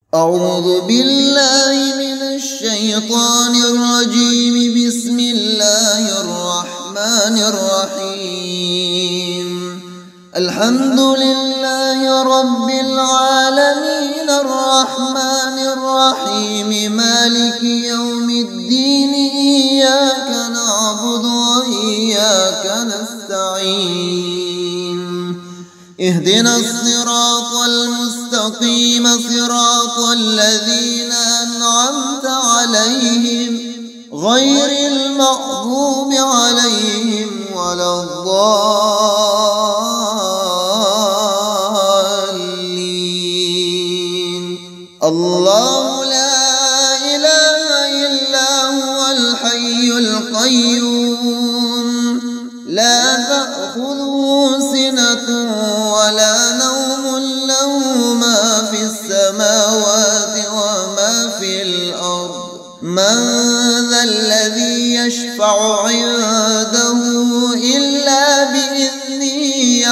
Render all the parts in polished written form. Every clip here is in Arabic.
أعوذ بالله من الشيطان الرجيم. بسم الله الرحمن الرحيم. الحمد لله رب العالمين الرحمن الرحيم مالك يوم الدين. إياك نعبد وإياك نستعين. اهدنا الصراط المستقيم صراط الذين أنعمت عليهم غير المغضوب عليهم ولا الضالين. الله لا إله إلا هو الحي القيوم لا تأخذه سنة ولا نوم له ما في السماوات وما في الأرض. من ذا الذي يشفع عنده إلا بإذنه.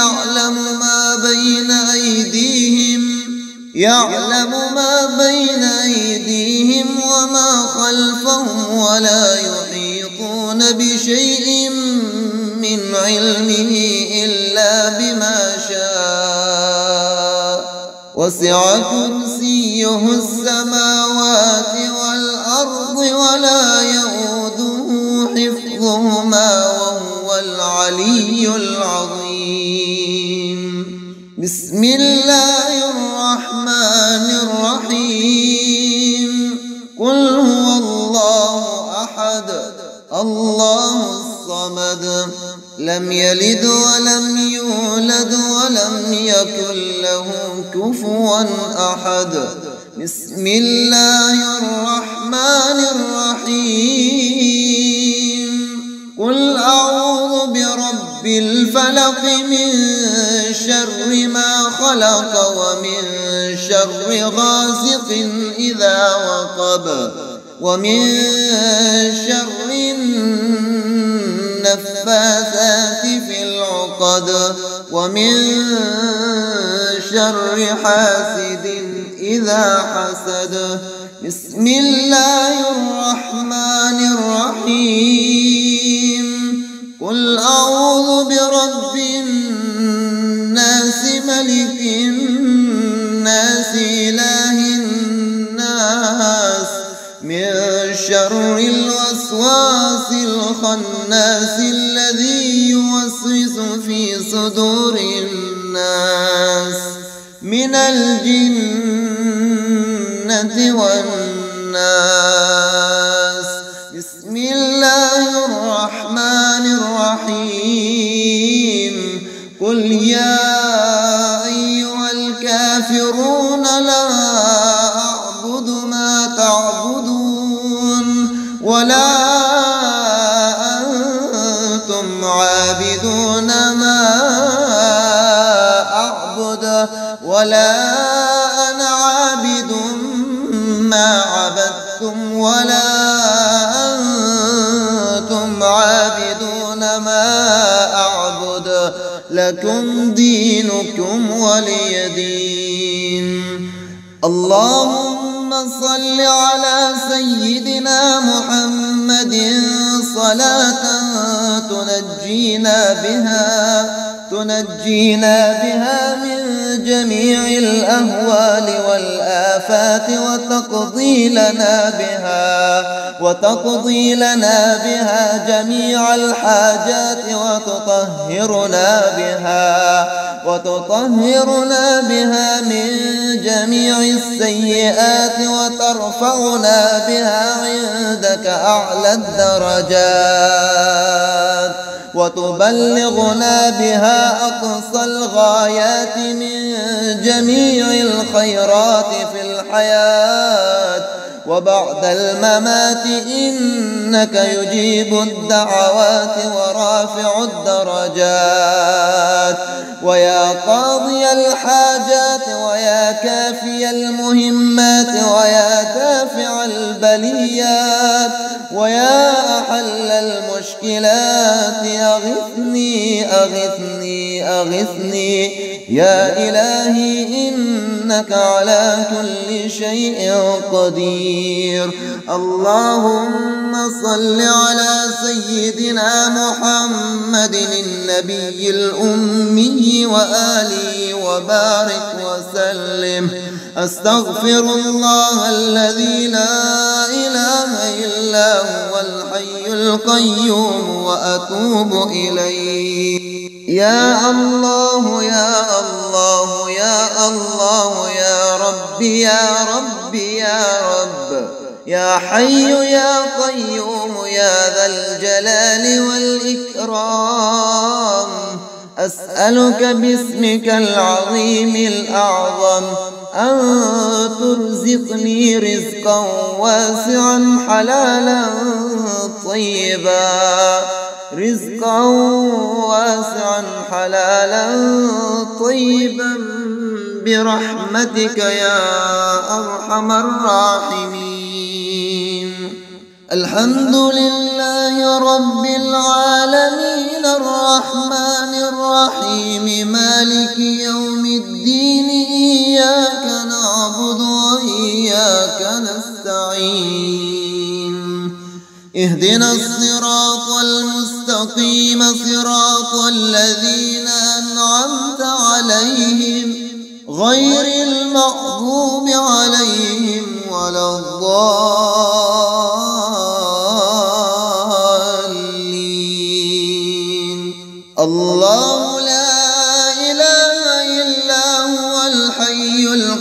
يعلم ما بين أيديهم وما خلفهم ولا يحيطون بشيء من علمه إلا بما شاء. وسع كرسيه السماوات والأرض ولا يؤوده حفظهما وهو العلي العظيم. بسم الله الرحمن الرحيم. قل هو الله أحد الله الصمد لم يلد ولم يولد ولم يكن له كفوا أحد. بسم الله الرحمن الرحيم. قل أعوذ برب الفلق من شر ما خلق ومن شر غاسق إذا وقب ومن شر النفاثات في العقد ومن شر حاسد إذا حسد. بسم الله الرحمن الرحيم. قل أعوذ برب الناس ملك الناس إله الناس من شر الوسواس الخناس الذي يوسوس في صدور الناس من الجنة والناس. بسم الله الرحمن الرحيم. قل يا أيها الكافرون لا أعبد ما تعبدون ولا أنتم عابدون ما أعبد ولا أنا عابد ما عبدتم ولا أنتم عابدون ما أعبد لكم دينكم ولي دين. اللهم صل على سيدنا محمد صلاة تنجينا بها من جميع الأهوال والآفات وتقضي لنا بها جميع الحاجات وتطهرنا بها من جميع السيئات وترفعنا بها عندك أعلى الدرجات وتبلغنا بها أقصى الغايات من جميع الخيرات في الحياة وبعد الممات. إنك يجيب الدعوات ورافع الدرجات ويا قاضي الحاجات ويا كافي المهمات ويا دافع البليات ويا أحل المشكلات. أغثني أغثني أغثني يا إلهي. إنك على كل شيء قدير. اللهم صل على سيدنا محمد النبي الأمي وآله وبارك وسلم. أستغفر الله الذي لا إله إلا هو الحي القيوم وأتوب إليه. يا الله يا الله يا الله يا ربي يا ربي يا رب، يا حي يا قيوم يا ذا الجلال والإكرام، أسألك باسمك العظيم الأعظم أن ترزقني رزقا واسعا حلالا طيبا، رزقا واسعا حلالا طيبا برحمتك يا أرحم الراحمين. الحمد لله رب العالمين الرحمن الرحيم مالك يوم الدين، إياك نعبد وإياك نستعين. اهدنا الصراط المستقيم صراط الذين أنعمت عليهم غير المغضوب عليهم ولا الضالين. الله لا إله إلا هو الحي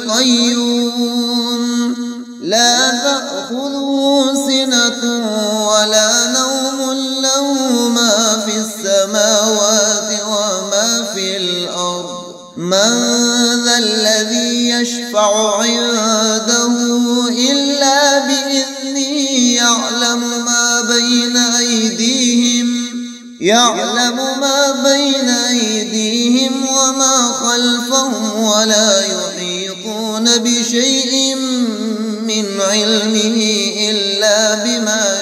القيوم، لا تأخذه سنة ولا نوم، له ما في السماوات وما في الأرض. من ذا الذي يشفع عنده إلا بإذنه، يعلم ما بين أيديهم وما خلفهم، ولا يحيطون بشيء من علمه إلا بما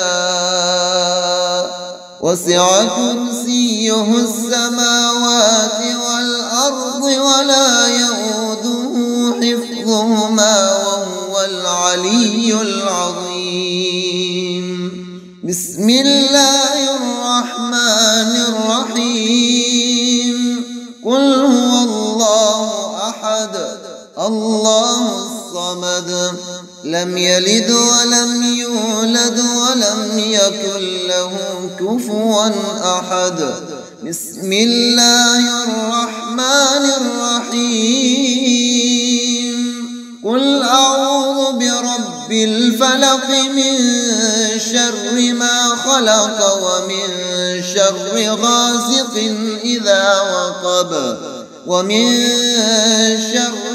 شاء. وسع كرسيه السماوات والأرض ولا يؤوده حفظهما وهو العلي العظيم. بسم الله الرحمن الرحيم. قل هو الله أحد الله الصمد، لم يلد ولم يولد ولم يكن له كفوا أحد. بسم الله الرحمن الرحيم. قل أعوذ برب الفلق من شر ما خلق ومن شر غاسق إذا وقب ومن شر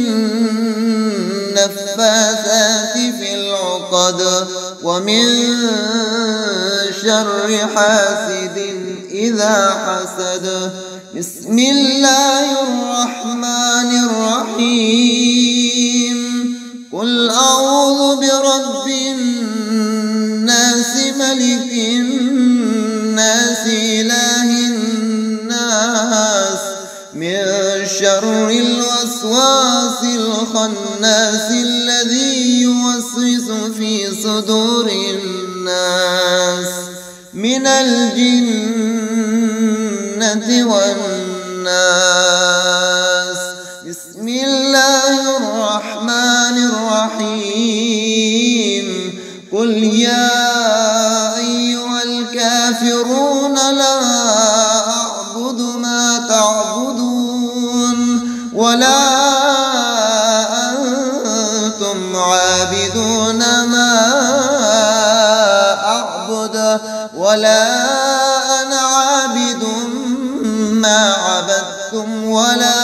النفاثات في العقد ومن شر حاسد إذا حسد. بسم الله الرحمن الرحيم. قل أعوذ برب الناس ملك الناس إله الناس من شر الوسواس الخناس الذي يوسوس في صدور الناس من الجنة والناس. بسم الله الرحمن الرحيم. قل يا أيها الكافرون لا أعبد ما تعبدون ولا أنتم عابدون ما أعبد ولا أنا عابد ما عبدتم ولا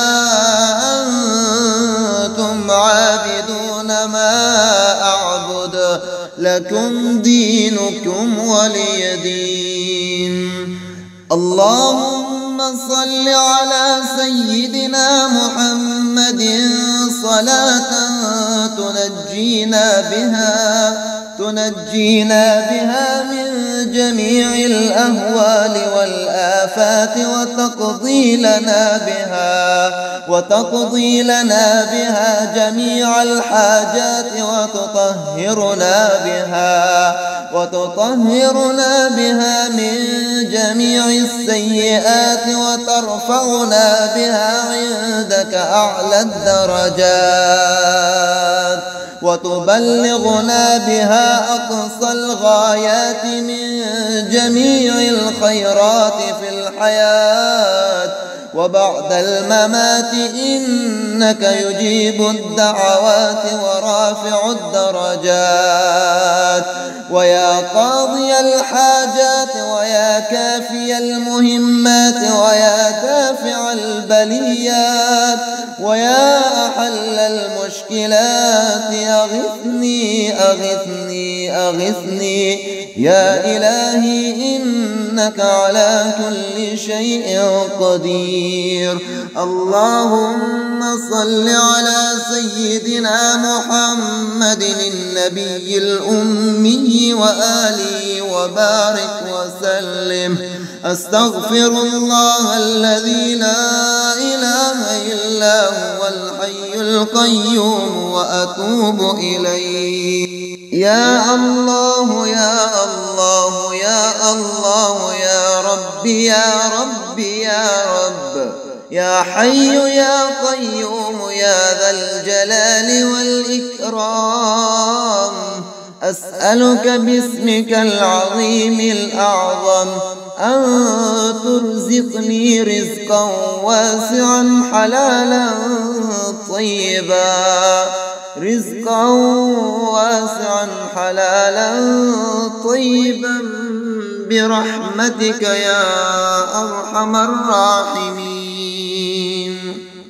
أنتم عابدون ما أعبد، لكم دينكم ولي دين. اللهم صل على سيدنا محمد صلاة تنجينا بها تنجينا بها من جميع الأهوال والآفات وتقضي لنا بها جميع الحاجات وتطهرنا بها من جميع السيئات وترفعنا بها عندك أعلى الدرجات وتبلغنا بها أقصى الغايات من جميع الخيرات في الحياة وبعد الممات إنك يجيب الدعوات ورافع الدرجات ويا قاضي الحاجات ويا كافي المهمات ويا دافع البليات ويا أحل المشكلات أغثني يا إلهي إنك على كل شيء قدير. اللهم صل على سيدنا محمد النبي الأمي وآله وبارك وسلم. أستغفر الله الذي لا إله إلا هو الحي القيوم وأتوب إليه. يا الله يا الله يا الله يا ربي يا ربي يا رب يا حي يا قيوم يا ذا الجلال والإكرام. أسألك باسمك العظيم الأعظم أن ترزقني رزقا واسعا حلالا طيبا برحمتك يا أرحم الراحمين.